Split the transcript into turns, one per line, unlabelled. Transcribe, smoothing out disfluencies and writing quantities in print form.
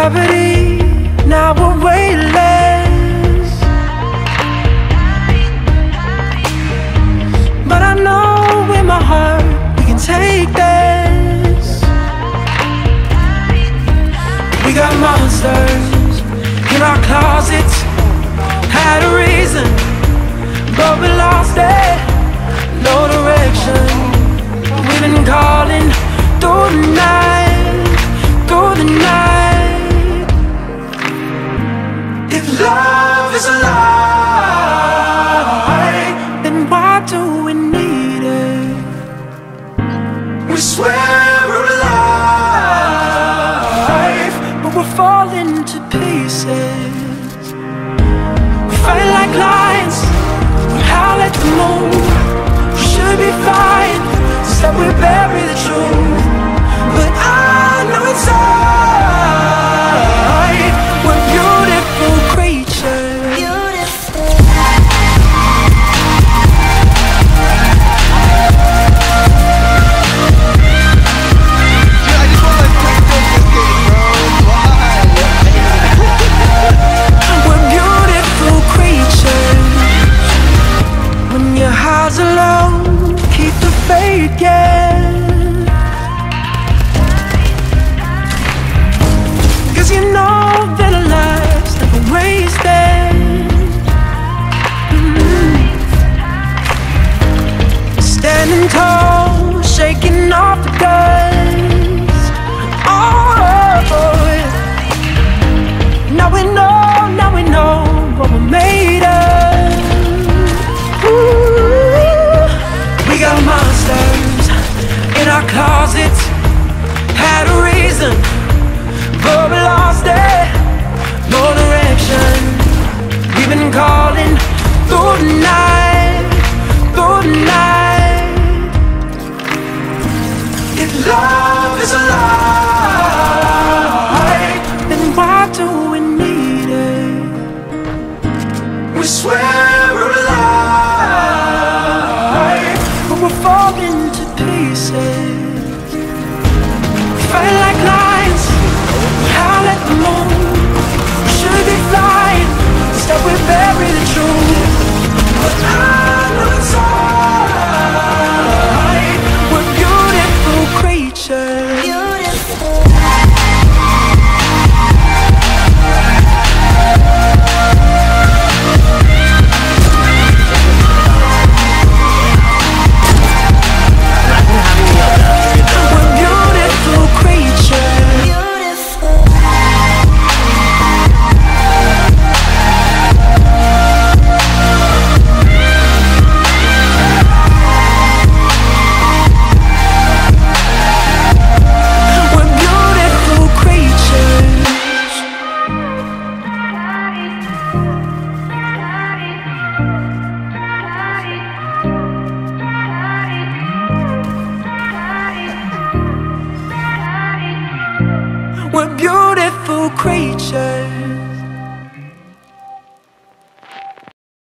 gravity, now we're weightless. But I know in my heart we can take this. We got monsters in our closets, had a reason, but we lost it. No direction, we've been calling through the night, through the night. If love is a lie, then why do we need it? We swear we're alive, but we're falling to pieces. We fight like lions, we howl at the moon. We should be fine, instead we bury the truth. But I know inside we're beautiful creatures.
I just want my quick sophisticated, bro. Why?
We're beautiful creatures. When your heart's alone, keep the faith, yeah. Cause you know that our lives never wasted. Standing tall, shaking off the dust. Oh, yeah. Now we know what we're made of. Ooh. We got monsters in our closets, had a reason, but we lost it. No direction, we've been calling through the night, through the night. If love is a lie, then why do we need it? We swear